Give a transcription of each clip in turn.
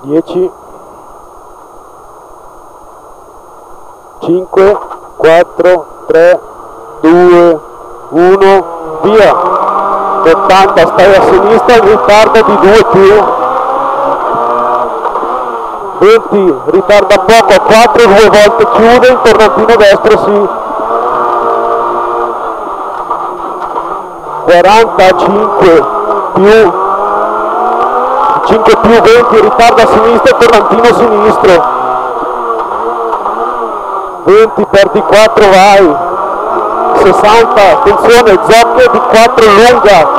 10, 5, 4, 3, 2, 1, via. 80, stai a sinistra, in ritardo di 2 più. 20, ritarda poco, 4, 2 volte chiude, il tornantino destro sì. 45 più 5 più 20, ritarda a sinistra, tornantino sinistro. 20, perdi 4, vai. 60, attenzione, zocche di 4 lunga.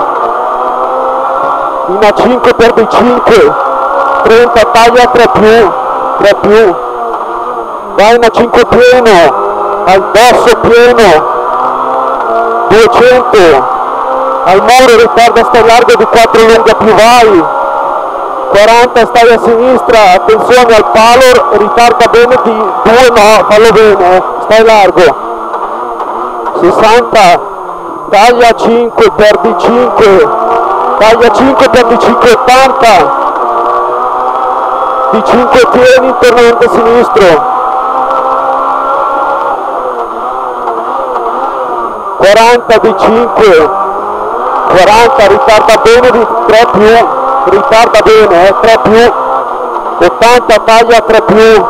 In A5 perdi 5. 30, taglia 3 più. 3 più. Vai in A5 pieno. Al dosso pieno. 200. Al muro ritarda, stai largo di 4 lunga più, vai. 40, stai a sinistra, attenzione al palo, ritarda bene di 2, no, fallo bene, stai largo. 60, taglia 5, perdi 5, taglia 5, perdi 5, 80, di 5 tieni, internamente sinistro. 40 di 5, 40, ritarda bene di 3 più, ritarda bene, 3 più, 80, taglia 3 più,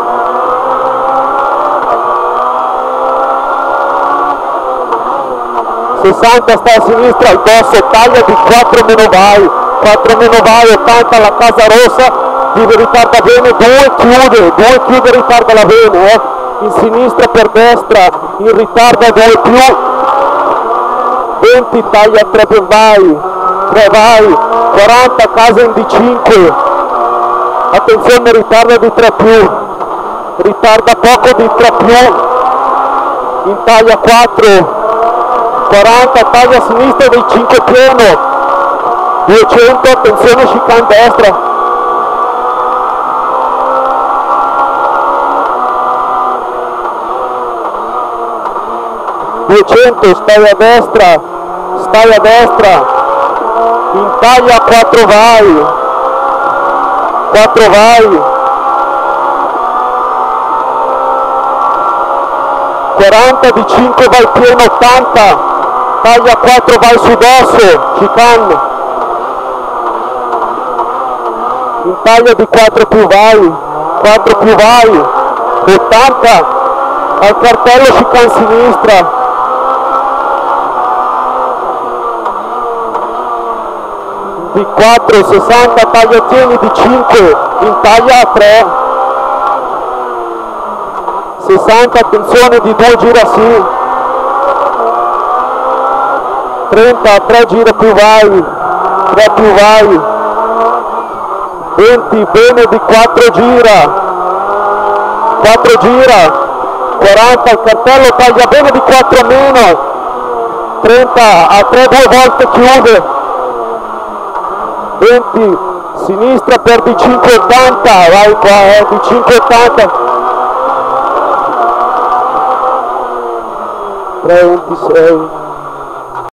60, sta a sinistra, al dosso, taglia di 4 meno vai, 4 meno vai, 80, la casa rossa, ritarda bene, 2 chiude, ritarda la bene, in sinistra per destra, in ritarda 2 più, 20, taglia 3 più, vai, 3 vai, 40, casa in D5, attenzione, ritarda di 3 più, ritarda poco di 3 più, in taglia 4, 40, taglia a sinistra dei 5 pieno, 200, attenzione, chicane destra, 200, stai a destra, in taglia 4 vai, 4 vai, 40 di 5 vai pieno, 80, taglia 4 vai su dosso, chicane, in taglia di 4 più vai, 4 più vai, 80, al cartello chicane sinistra, di 4, 60, taglia tieni di 5, in taglia 3, 60, attenzione di 2 gira sì, 30, 3 gira più vai, 3 più vai, 20, bene di 4 gira, 4 gira, 40, il cartello taglia bene di 4 meno, 30, a 3 2 volte chiude, 20, sinistra per di 580, vai qua, di 580, 326,